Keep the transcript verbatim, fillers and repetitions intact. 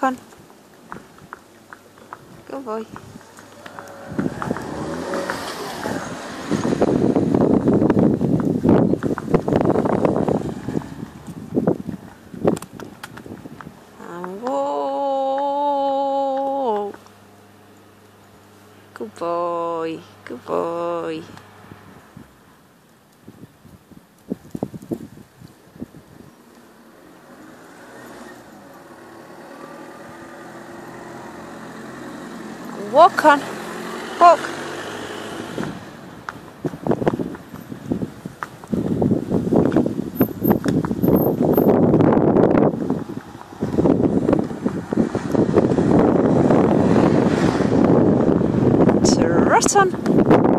Walk on. Good boy. And whoa. Good boy. Good boy. Walk on. Walk. Trot on.